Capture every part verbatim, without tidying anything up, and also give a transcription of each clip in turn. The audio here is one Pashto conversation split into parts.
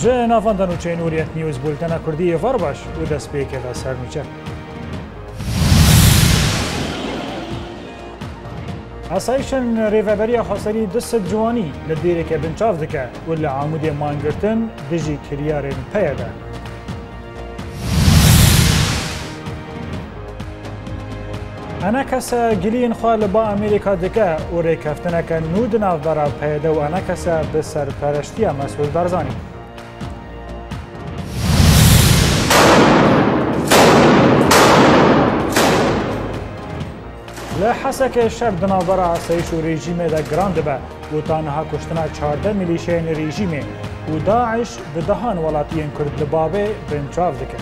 جه نافاندن و چینوریت نیوز بولتنا کردی وار باش و دست پیکه دا سر نوچه. اسایشن ریوبری خاصری دست جوانی لدیره که بنچاف دکه و لعامود مانگرتن دجی کریارن پیده. انا کسا گلین خوال با امریکا دکه و ریکفتنه که نود نافبرا پیده و انا کسا به سرپرشتی مسئول برزانی. لحسك شب دنابرا اسایش و رژیم دا گراند به و تانها کشتنا چارده میلیشین رژیم و داعش به دهان ولاتین کرد لبابه بنچاف دکه.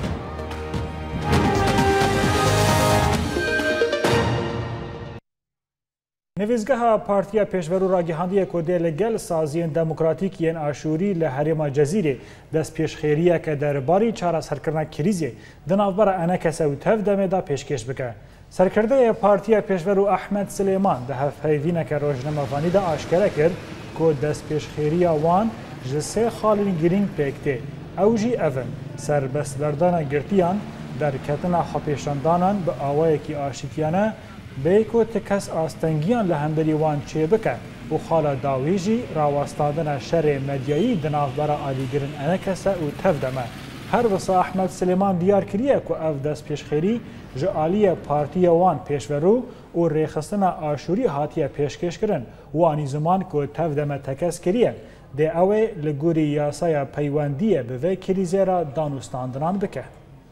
نویزگاه پارتیا پیشورو را گهاندی کده لگل سازین دموکراتیکین آشوری لحرم جزیره دست پیشخیریه که در باری چاره سرکرنا کریزی دنابرا انکسه و تف دمه دا پیشکش بکه. سرکرده پارتیا پیشورو احمد سلیمان ده هفهیوینه که روشنامه فانی دا آشکره کرد که دست پیشخیریه وان جسه خالین گرینگ پیکته او جی اون سربستبردان گرتیان در کتنا خپیشاندانان به آوائه که آشتیانه بیکو تکس آستنگیان لهندری وان چه بکه و خالا داویجی راوستادن شر مدیایی دنافبرا آلیگرن انکسه و تفدمه. هر وسا احمد سلیمان دیار کریه که اف دست پیشخیری جعالی پارتی وان پیشورو و ریخستن آشوری هاتیه پیشکش کرن وانی زمان که تفدمه تکس کریه ده اوه لگوری یاسای پیواندیه به وی کریزه را دانوستاندنان بکه.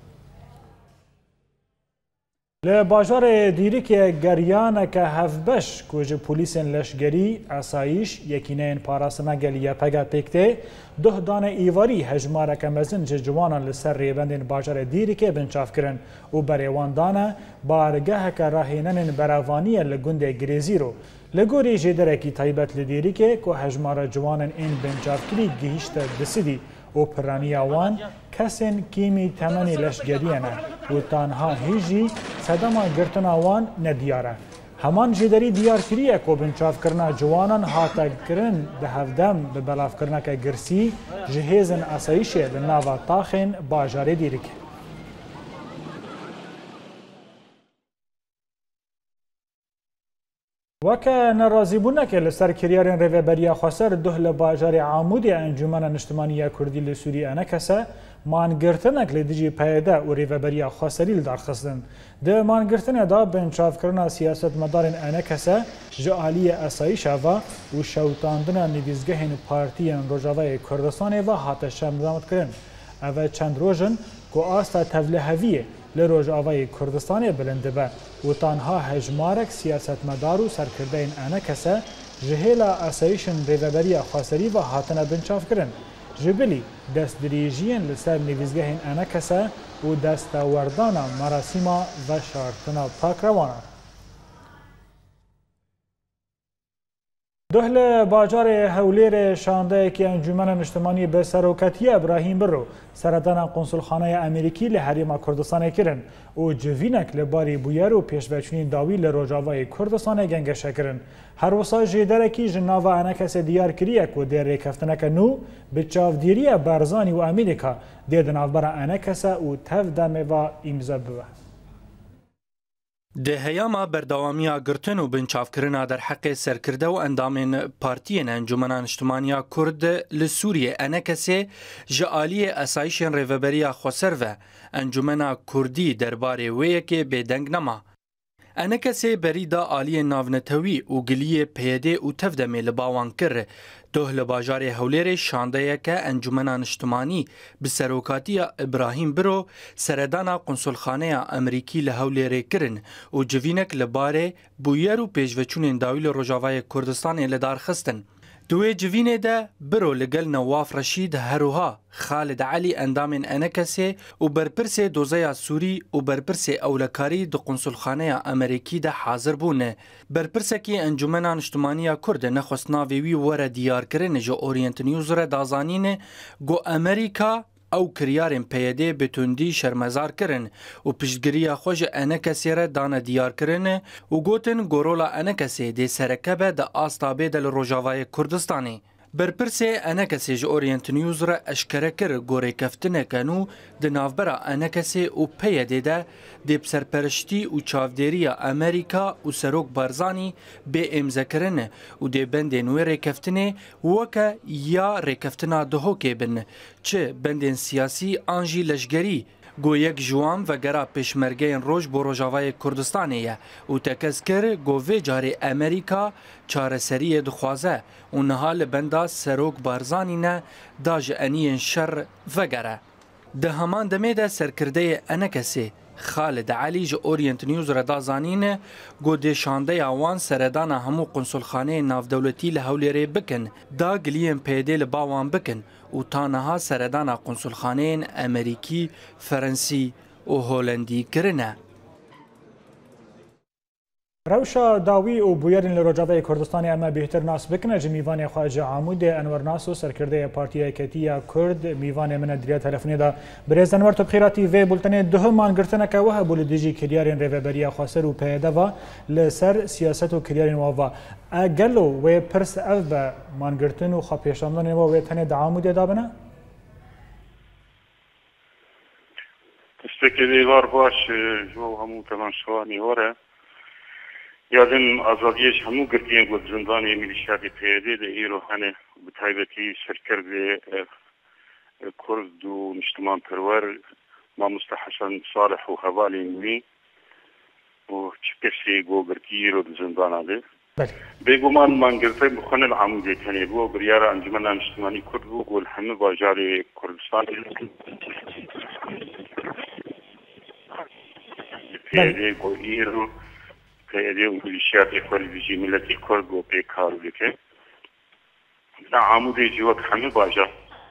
لباجار دیری که گریانه که هفبش کج پولیسن لشگری اسایش یکینین پاراسما گلیه پگا پیکته ده دانه ایواری هجماره که مزن جوانان لسر ریبندین باجار دیری که بنچاف کرن و بریوان دانه بارگه که راهینن براوانی لگند گریزی رو لگوری جدره کی تایبت لدیری که که هجماره جوانان این بنچاف کری گهیشت دسیدی و پرانی آوان کسین کیمی تمنی لشگریانه و تانها هیجی صدما گرتن آوان ندیاره. همان جدری دیار کریه که بنچاف کرنا جوانان حاتا کرن ده هفدم به بلاف کرنا که گرسی جهیزن اسایشه لناوا تاخین باجاره دیرک. وکه نرازی بونه که لسر کریارین ریوبریا خسر ده لباجار عامودی انجمن اجتماعی کردی لسوری انکسه مانگرتنک لدیجی پیدا و ریوبریا خسری لدرخستن. ده مانگرتن دا بنچاف کرنا سیاست مدارن انکسه جعالی اسایشه و و شوتاندن نویزگهین پارتیان روجاوای کردستان و هاته شمزامت کرن. اوه چند روژن که آستا تولهویه لروجاوای کردستان بلنده به و تانها هجمارک سیاست مدار و سرکرده این انکسه جهیلا اسایشن ریوبری خاصری و هاتنه بنچاف کرن. جبلی دست دریجین لسر نویزگه این انکسه و دست وردانا مراسیما و شارتنا پاک روانا. دهل باجار هولیر شانده که انجمن اجتماعی به سروکتی ابراهیم برو سردان قنصلخانه امریکی لحریم کردستان کرن و جوینک لباری بویر و پیشوچنین داوی لروجاوای کردستان گنگش کرن. هر وسا جدرکی جناو انکس دیار کریک و در ریکفتنک نو به چاودیری برزانی و امریکا دید نافبر انکس و تفدمه و امضا بوه. ده هیاما بردوامیا گرتن و بنچافکرنا در حق سرکرده و اندامین پارتین انجمن اجتماعی کرد لسوریه انکسه جعالی اسایشن ریوبریا خسر و انجمن کردی درباره ویه که بدنگ نما. انکسه بریدا آلی ناونتوی و گلیه پیده و تفدمه لباوان کر ده لباجار هولیر شانده که انجمن اجتماعی به سروکاتی ابراهیم برو سردان قنصلخانه امریکی لهولیر کرن و جوینک لباره بویر و پیشوچون داویل روجاوای کردستان لدار خستن. دوی جوینه ده برو لگل نواف رشید هروها خالد علی اندامن انکسه و برپرس دوزای سوری و برپرس اولکاری دو قنصلخانه امریکی ده حاضر بونه. برپرسکی انجمن اجتماعی کرد نخست ناویوی وره دیار کرن جو اورینت نیوز را دازانین گو امریکا او کریارن پیده بتوندی شرمزار کرن و پشتگیری خوش انکسی را دانه دیار کرن و گوتن گورولا انکسی دی سرکبه ده آستابه دل روجاوای کردستانی. برپرسه انکسی ج اورینت نیوز را اشکره کر گوره کفتنه کنو ده نافبرا انکسی او پیده ده دیب سرپرشتی و چاودیری امریکا و سروک بارزانی به امزکرنه و ده بندین و ریکفتنه وکا یا ریکفتنه دهو که بن چه بندین سیاسی آنجی لشگری گو یک جوان و گرا پیشمرگین روش بو روژاوای کردستانیه و تکز کر گو وی جاری امریکا چاره سریه دخوازه و نهال بندا سروک بارزانی نه داج انین شر و گره. ده همان دمه ده سرکرده انکسی خالد علی ج اورینت نیوز را دازانین گو ده شانده آوان سردان همو قنصلخانه نافدولتی لحولی بکن دا گلیم پیده لباوان بکن و تانها سردان قنصلخانه امریکی، فرنسی و هولندی کرنه. روشا داوی و بویرین لروجاوی کردستانی اما بهتر ناس بکنه جمیوان خواجه عمود انور ناسو سرکرده پارتی کتیا کرد میوان من دریا تلفنی دا برز انور تو بخیراتی و بولتن ده مان گرتنه که وها بول دیجی کریارین ریوبریا خاصر و پیدا و لسر سیاست و کریارین و اگلو و پرس اف به مان گرتن و خاپیشاندن و تن دعامود دابنه استکلی وار باش جو همو تمام شوانی وره یادم آزادیش همو گرتیم بود زندانی میلیشیات پیاده ده ایرو هنه بتایبتی سرکرده کرد و نشتمان پرور ما مستحسن صالح و حوالی نوی و چکسی گو گرتی ایرو ده زندان ده بگو من من گرته بخونه العموده تنی بو بریار انجمن نشتمانی کرد بو گو الحمه باجار کردستان پیاده گو ایرو پیاده و ملیشیات کردی ملتی کرد و پیکار بکه نه عموده جوات همه باجا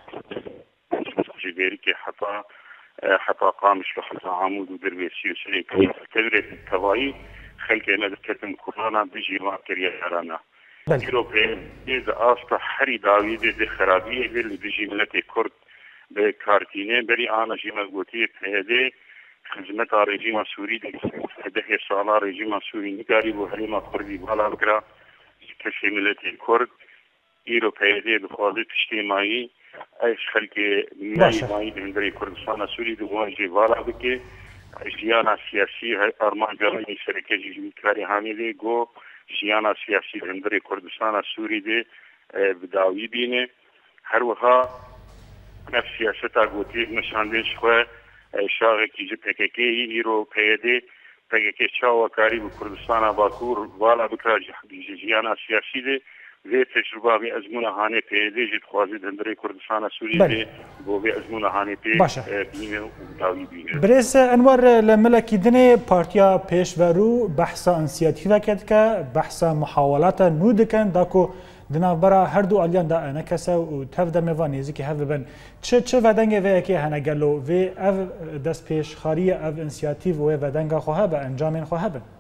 جبری که حتی حتی قامش و حتی عمود و درویسی و سری که تدريت التوائي خلق مدكتم كورونا بيجي ما كريا رانا يوروبي إذا أصلا حري داويد دي خرابية اللي بيجي ملتي كرد بكارتينين بري أنا جي مزبوطية بهذه خدمت رژیم سوری ده سالا رژیم سوری نگاری و حریما کردی بالا بکرا کسی ملت کرد ایرو پیده بخواهد اجتماعی ایش خلق مایی مایی دهندری کردستان سوری دوانجی بالا بکه جیانا سیاسی ارمان جامعی سرکه جیمی کاری حامیده گو جیانا سیاسی دهندری کردستان سوری ده بداوی بینه هر وها نفس سیاستا گوتی نشاندش خواه شاغ کی جو پککی ایرو پیده پککی چاو کاری به کردستان باکور والا بکراج جیانا سیاسی ده و تجربه به ازمون هانه پیده جد خوازی دندری کردستان سوری ده بو به ازمون هانه پیده بینه و داوی بینه برس انوار لملکی دنه پارتیا پیش ورو بحثا انسیاتیو کرد که بحثا محاولات نودکن داکو دنابرا هر دو آلیان دا نکسه و تف دمیوانی زی که هف ببن چه چه ودنگ و اکی هنگلو و اف دست پیش خاری اف انسیاتیو و ودنگ خواه به انجام خواه بن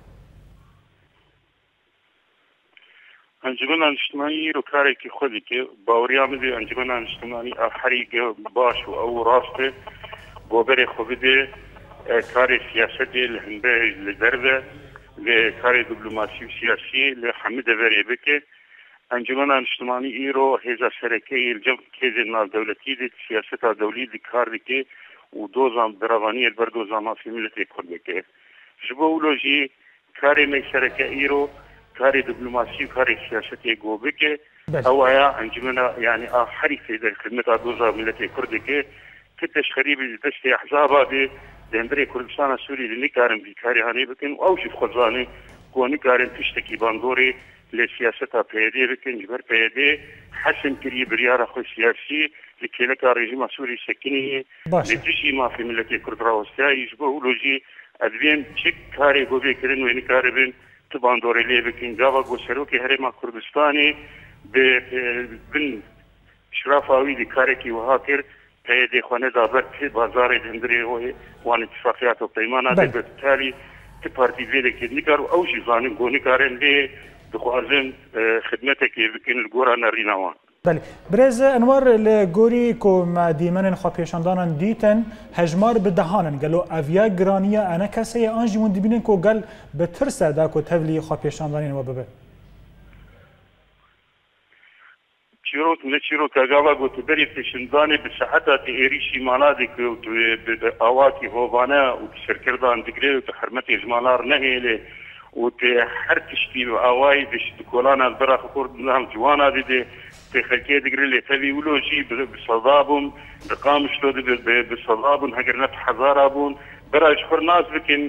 انجمن اجتماعی رو کاری که خودی که باوری آمده انجمن اجتماعی آخری که باش و او راسته گوبر خوبیده کار سیاستی لهنده لدرده لکار دیپلماسی و سیاسی لحمد وری بکه انجمن اجتماعی ایرو هزا سرکی الجم کیز ناز دولتی دی سیاست دولی دی کار دی و دوزام دروانی البر دوزام فی ملت کرد که جبولوژی کاری می سرکی ایرو کاری دیپلماسی کاری سیاستی گوبه که او آیا انجمن یعنی آخری فی در خدمت دوزام ملت کرد که کتش خریب دست احزاب دی دندری کردستان سوری دی نکارم بی کاری هانی بکن او شی خزانی کو نکارم تشتکی باندوری لسياسة بيدي لكن جبر بيدي حسن كري بريارة خو سياسي لكيلك رجيم سوري سكيني لتشي ما في ملتي كرد راوستا يجبو لوجي ادبين تشك كاري غو بكرين وين كاربين تبان دوري لي بكين جاوا غو سروكي هرما كردستاني بن شرافاوي دي كاركي وهاكر بيدي خونه دابر بازار دندري وان اتفاقيات وبيمانا بالتالي تبارتي فيدك نكار او شي زانين غو نكارن دي دخوازن خدمتك بكين الجورا نريناوان. بله برز انوار لگوری کو مدیمن خو پیشاندانان دیتن هجمار بدهانن گلو اویا گرانیه انا کسی آنجی مون دبینن کو گل به ترسه دا کو تولی خو پیشاندانین و ببه چیروک نه چیروک اگاوا گوت بری پیشندانه به صحت ایریشی مالادی که به آواتی هوانه و سرکردان دگری و حرمت اجمالار نهیله و ته هر تشتی و آوای دشت کلان از برا خورد نام جوانا دیده ته خلکه دگری لیتوی ولوجی بصدابون بقامش داده بصدابون هگر نت حضارابون براش خورناز بکن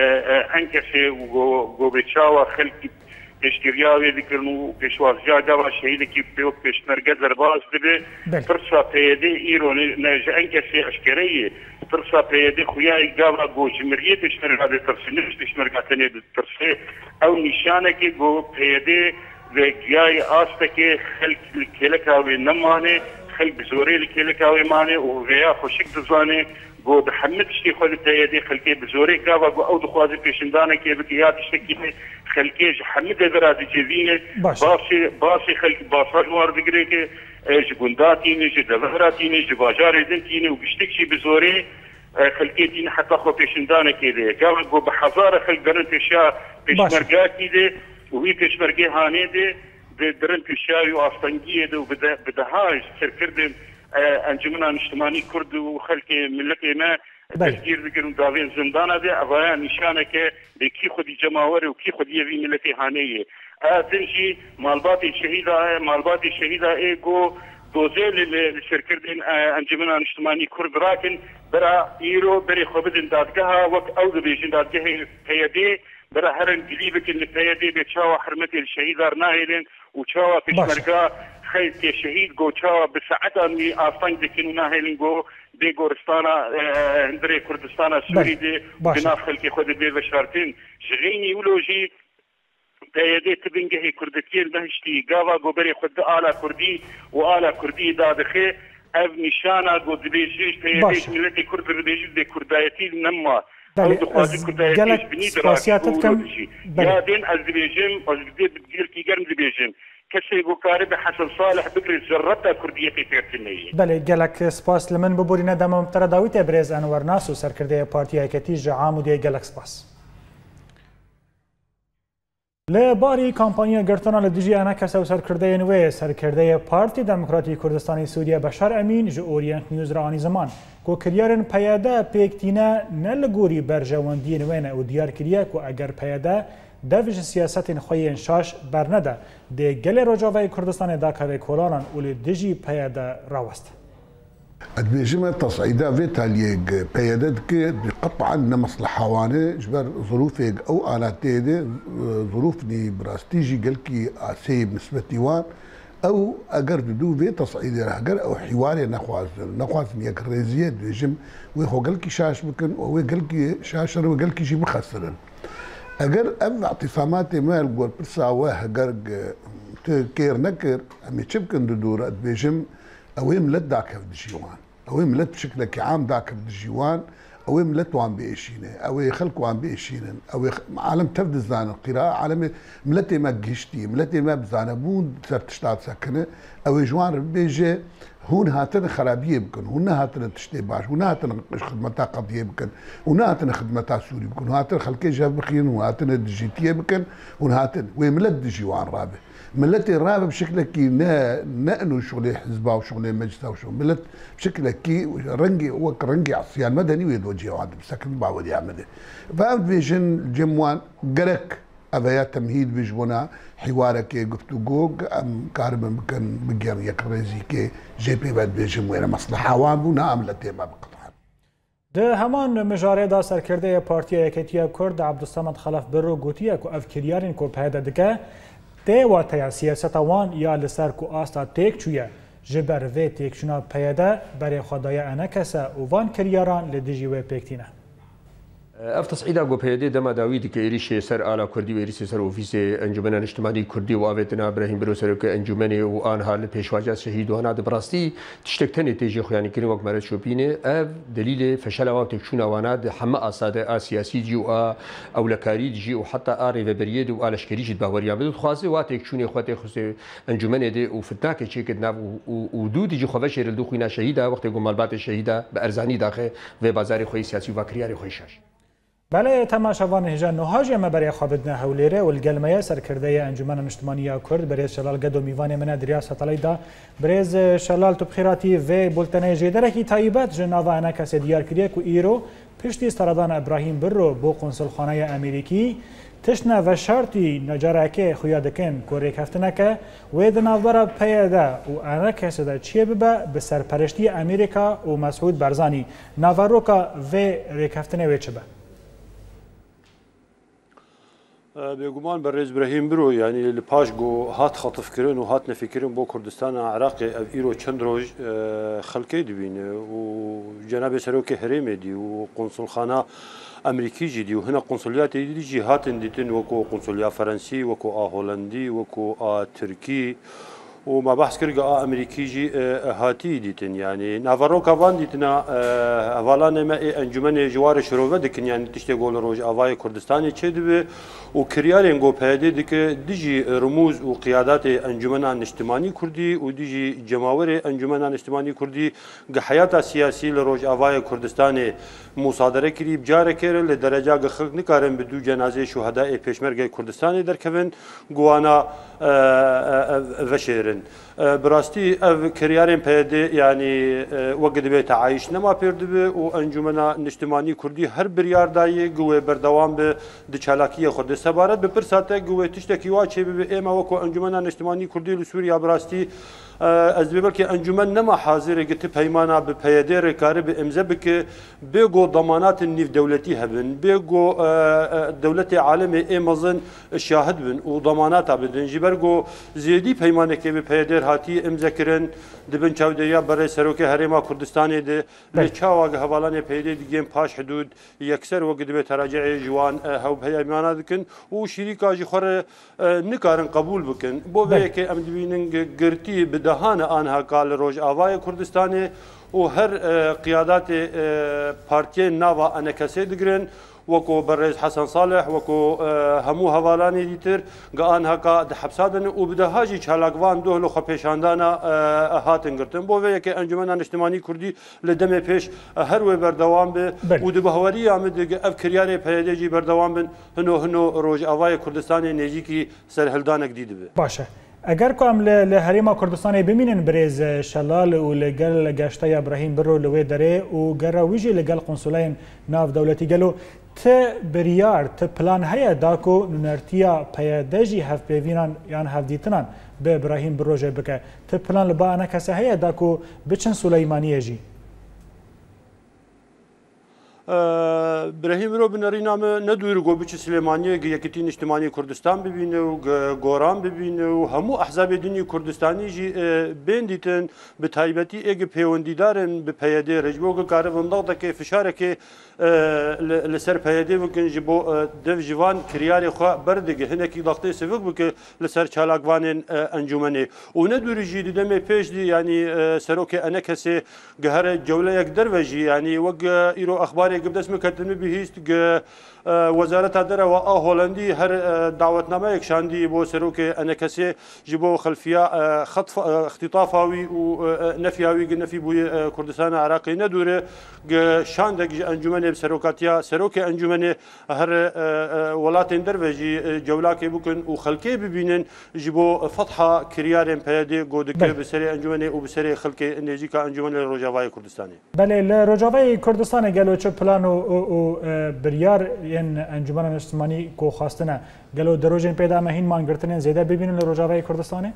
انکسی و گو بچاوا خلکی پیشگیریاوی دیکرن و پیشوازجا جاوا شهیده کی پیوک پیشمرگه درباز دبه پرسا پیده ایرو نجا انکسی اشکریه پرسا پیده خویای گاوا گو جمریه پیشمرگه ده ترسی نفس پیشمرگه تنه ده ترسی او نشانه که گو پیده و گیای آسته که خلق کلکاوی نمانه خلق بزوری لکلکاوی مانه و غیا خوشک دزانه گو به حمد شتی خود پیده خلقی بزوری گاوا گو او دخوازی پیشندانه که بکیات شتی خلقی حمد درازی جزینه باسی باسی خلق باسا جوار بگیره که جگونداتینه جدوهراتینه جباجار دنتینه و گشتکشی بزوری خلقی دین حتی خو پیشندانه که ده گاوا گو به هزار خلق درن پیشا پیشمرگاتی ده و وی پیشمرگی هانه ده درن پیشاوی و آستانگیه ده و بدهاش سرکردن انجمن اجتماعی کرد و خلق ملت ما تفکر بگیرن داوین زندان ده اویا نشانه که به کی خودی جماوره و کی خودی وی ملت هانیه اتنشی مالبات شهیدا مالبات شهیدا ایگو دوزه لشرکردن انجمن اجتماعی کرد راکن برا ایرو بری خوبدن دادگاه وقت او دبیجن دادگاه پیاده برا هر انجلی بکن پیاده به چاوا حرمت الشهیدا ناهیلن و چاوا پیشمرگا خیلی که شهید گو چاوا به ساعتان می آفنگ دکن ناهیلن گو به گورستانا هندره کردستانا سوری ده بناف خلقی خود به بشارتین شغینی ولوجی پیاده تبنگه کردتیل نهشتی گاوا گو بری خود آلا کردی و آلا کردی دادخه او نشانا گو دبیجیش پیادهش ملتی کرد دبیجیش ده کردایتی نما او دخوازی کردایتیش بینی درازی ولوجی یادین از دبیجیم از دبیجیم کی گرم دبیجیم کسی بکاره به حسن صالح بکر زرطه کردیتی پیرتنیه بله گلک سپاس لمن ببورینه دمام تر داویت برز انور ناسو سرکرده پارتی حرکتی جعام دی گلک سپاس لباری کمپانی گرتنا لدیجی انا کس او سرکرده نوی سرکرده پارتی دموکراتی کردستانی سوریه بشار امین جو اورینت نیوز را آنی زمان کو کریارن پیاده پیکتینه نلگوری برجواندی نوینه او دیار کریه کو اگر پیاده دویج سیاست خوی انشاش برنده ده گل رجاوی کردستان داکاوی کولانان اول دیجی پیاده راوست ادبيجمه تصعيدا في تاليق بيادتك قطعا مصلحه وانه جبر ظروفك او الاتي دي ظروفني براستيجي قالكي سيب نسبه ديوان او اقر دو في تصعيدا اقر او حواري نخواز نخواز ميك ريزيه ديجم ويخو قالكي شاش بكن او قالكي شاشر وقالكي شي مخسرن اقر ام اعتصاماتي مال قول برسا واه قرق كير نكر امي تشبكن دور ادبيجم اويم لد داك في الجيوان اويم لد بشكل عام داك في الجيوان اويم لد وان بيشينه اوي خلق وان بيشينن اوي عالم تبد زان القراءه عالم ملتي ما جشتي ملتي ما بزانبون تشتات سكنه اوي جوان بيجي هون هاتن خرابيه بكن هون هاتن تشتي باش هون هاتن خدمتها قضيه بكن هون هاتن خدمتها سوري بكن هون هاتن خلقي جاب بخين هون هاتن الديجيتيه بكن هون هاتن ويملد جيوان رابه ملتي الرابع بشكل كي نأنو شغلي حزبه وشغلي مجلسه وشغل ملت بشكل كي رنجي وك رنجي عصيان مدني ويدوجي وعد بسكن بعود يعمل فأم فيجن جموان قرك أبيا تمهيد بيجونا حوارك قفتو جوج أم كارب ممكن بجير يكرزي كي جي بي بعد بيجم وين مصلحة وابونا أملتي ما بقطع ده همان مجاره دا سرکرده پارتی حرکتی کرد عبدالصمد خلف برو گوتیه کو افکریارین کو پیدا دکه ته واتیا سیاست وان یا لسر کو آستا تک چویه جبر و تک شنا پیدا برای خدای انا کسا و وان کریاران لدیجی و پکتینه اف تصعيدا جو بيدي دما داويد كيريش سر آلا كردي ويريس سر اوفيس انجمن الاجتماعي كردي وابتنا ابراهيم برو سر انجمن وانها لبيشواجات شهيد وانا دبراستي تشتكتني تيجي خو يعني كريم وقت مرت شوبينه اف دليل فشل وقت تكشونا وانا حما اساده سياسي جي او اولكاري جي وحتى اري وبريد والاشكري جي باوريا بده خاصه وقت تكشوني اخواتي خص انجمن دي وفتاك تشيك ناف ودود جي خو بشير الدخوينا شهيده وقت جو مالبات الشهيده بارزاني داخل و بازار خو سياسي وكرياري خو شاش بله تماشاوان هجان نهاجی ما برای خوابدن هولیره و الگلمه سرکرده انجمن مجتمعی کرد برای شلال گدو میوان من دریا ستالی دا برز شلال تو بخیراتی و بولتنه جدره کی تایبت جناوا انا کسی دیار کریه کو ایرو پشتی استرادان ابراهیم برو بو قنصل خانه امریکی تشنا و شرطی نجارکه خویادکن کوریک هفتنکه و دنابرا پیاده و انا کسی دا چیه ببه به سرپرشتی امریکا و مسعود برزانی ناواروکا و ریک هفتنه و چه به بێگومان بەڕێز براهیم برۆ ینی لە پاش گۆ هات خەتفکردن و هات نەفیکردن بۆ کوردستان عراقی ئەو ئیرۆ چەند ڕۆژ خەڵکەی دبینێ و جەنابێ سەرۆکی هەرێمێ دی و قۆنسڵخانە ئەمریکیژی دی و هەنە قۆنسڵیاتی دیجی هاتن دیتن وەکو قۆنسڵیا فەرەنسی وەکو ئا هۆڵەندی وەکو ئا تورکی و ما بحث کرد که امریکی جی هاتی دیتن یعنی ناواروکا وان دیتنا حوالا ما انجمن جوار شروع دکن یعنی تشتی گول روز آوای کردستانی چه دبه و کریارین گو پیاده دکه دیجی رموز و قیادات انجمنان اجتماعی کردی و دیجی جماور انجمنان اجتماعی کردی که حیات سیاسی لروز آوای کردستانی مصادره کری بجاره کرد لدرجه که خلق نکارن بدو جنازه شهداء پیشمرگ کردستانی در کفن گوانا وشيرن براستي اف كريارين بيدي يعني وقت بيت عايش نما بيردبه وانجمنا اجتماعي كردي هر بريار داي قوه بردوام به دچالاكيه خود سبارت بپرساته قوه تشتكي واچي به اما وكو انجمنا اجتماعي كردي لسوريا براستي از بلکه انجمن نما حاضر گتی پیمانا به پیاده رکاره به امضا بک بگو ضمانات نیف دولتی هبن بگو دولت عالم امازن شاهد بن و ضمانات بدن جبرگو زیدی پیمانه که به پیاده هاتی امضا کرن دبن چاودیا برای سروک هرما کردستان ده لچاوا حوالان پیاده دیگه پاش حدود یکسر وقت به تراجع جوان هاو پیمانا دکن و شریکا جخور نکارن قبول بکن بو که ام دبینن گرتی دهان آنها قال روج آوای کردستانی و هر قیادات پارتی نوا انکسی دگرن وكو برز حسن صالح وكو همو هوالاني ديتر قان هكا حبسادن وبدا هاجي چالاقوان دوهلو خپيشاندانا هاتن گرتن بو ويك انجمنان اجتماعي كردي لدمه پیش هر و بردوام به ود بهوري امد اف كرياري پيدجي بردوام بن هنو هنو روج اوای کردستان نيجي کی سرهلدان جديد به باشه اگر کوم له هریما کردستان ببینن برز شلال و لگل گشته ابراهیم برو لوی دره و گراویجی لگل قنصلین ناف دولتی گلو ت بریار ت پلان هيا داكو نرتيا بيدجي هف بيفينان يعني هف ديتنان به ابراهيم بروجه بك ت پلان لبا انا كسه هيا داكو بچن سليمانيه جي براهیم رو بناری نام ندویر گو بچه سلیمانیه یکیتین اجتماعی کردستان ببینه و گوران ببینه و همو احزاب دینی کردستانی جی بندیتن به تایبتی اگه پیوندی دارن به پیاده رجبو که کار ونداغ که فشاره که لسر پیاده بکن جبو دو جوان کریاری خوا بردگه هنکی ضغطه سفق بکه لسر چالاقوان انجمنه و ندوری جی دیدم پیش دی یعنی سروک انا کسی گهر جوله یک دروجی یعنی وگ ایرو اخبار قبل اسمه كتنمي بهيست وزارة الدرة وهولندي هر دعوتنامه يكشاندي بو سروك انا كسي جبو خلفيه خطف اختطافاوي ونفياوي نفي بو كردستان عراقي ندوره شاندك انجمن بسروكاتيا سروك انجمن هر ولاتين دروجي جولاكي بكن وخلكي ببينن جبو فتحه كريارين بيدي غودك بسري انجمن وبسري خلكي نيجيكا انجمن الرجاوي كردستاني بله الرجاوي كردستان قالوا چه پلان و بریار این انجمن اجتماعی کو خواستنه قالوا دروجين پیدا مهین مان گرتنین زیاده ببینن الرجاوي كردستاني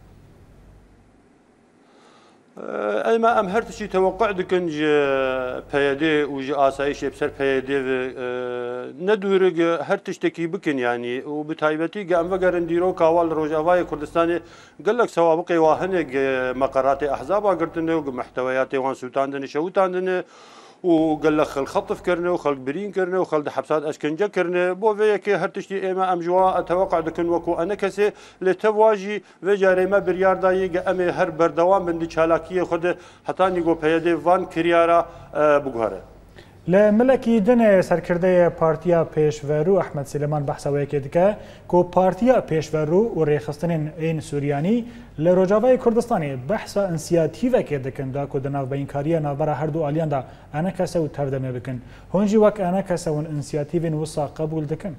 اما ام هرتشي توقع دكن ج بيدي وج اسايش بسر بيدي ندورج هرتشتكي بكن يعني وبتايبتي ام وگرن ديرو كاوال روجاواي كردستاني قال لك سوابقي واهن مقرات احزاب قرتن ومحتويات وان سوتاندن شوتاندن وقال لك الخطف كرنا وخلق برين كرنا وخلق حبسات اشكنجه كرنا بو فيك هرتشتي اما ام جوا اتوقع دكن وكو انا كسي لتواجي وجاري ما بريار داي ام هر بردوام بند چالاكيه خود حتى نيغو بيدي وان كريارا بوغاره لملکی دن سرکرده پارتیا پیشورو احمد سلیمان بحث ویکید که کو پارتیا پیشورو و ریخستن این سوریانی لروجاوی کردستانی بحث انسیاتیو که دکن دا کو دناو بینکاری نابرا هر دو آلیان دا انا کسا و تردمه بکن هنجی وک انا کسا و انسیاتیو وصا قبول دکن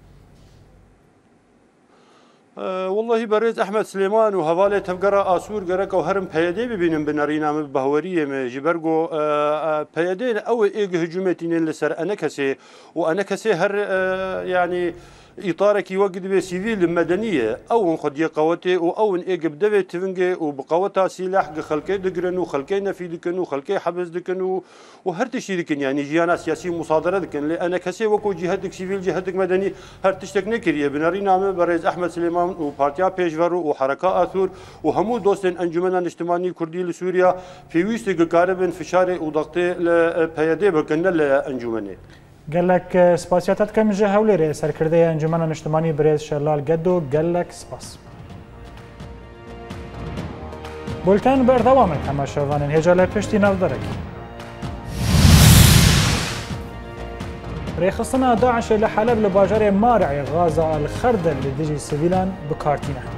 أه والله بريز أحمد سليمان وهوالي تفقرا آسور قرق وهرم بيادي ببينن بنارينا بهورية جبرقو أه بيادين أو إيق هجومتين لسر أنا كسي وأنا كسي هر أه يعني إطارك يوجد به سيفيل مدنية أو خدية قوته أو إيق بدبه تفنجي وبقوتها سلاح خلكي دقرنو خلكي نفي دكنو خلكي حبس دكنو وهر تشي دكن يعني جيانا سياسي مصادرة دكن لأنا كسي وكو جهتك سيفيل جهتك مدني هر تشتك نكريه بنارينا بريز أحمد سليمان وبارتيا بيشورو وحركة آثور وهمو دوستن أنجمنا الاجتماعي كردي لسوريا في ويستي قاربن فشاري وضغطي لبيادي بكنا لأنجمني قال لك سپاسیاتت کم جه هولی سرکرده انجمن اجتماعی برز شلال گدو قال لك سپاس بولتن بر دوام تماشاوان هجاله پشتی ناو درک ریخستنا داعش لحلب لباجار مارع غازة الخردل لديجي سيفيلان بكارتينه